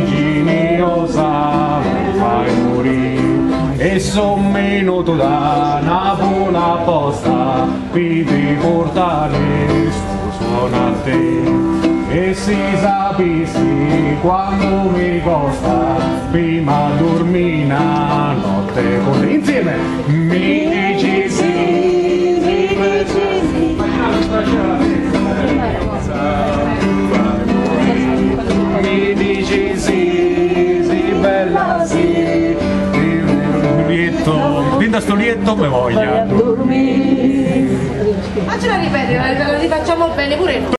vertiginosa mi fai morire e son venuto da Napoli apposta per portare sto suono a te. E se sapessi quanto mi costa prima dormire una notte con te insieme mi dici sì, mi dici sì, sì bella sì, vinta sto lietto me voglia. Ma ce la ripeti, la rifacciamo bene pure noi.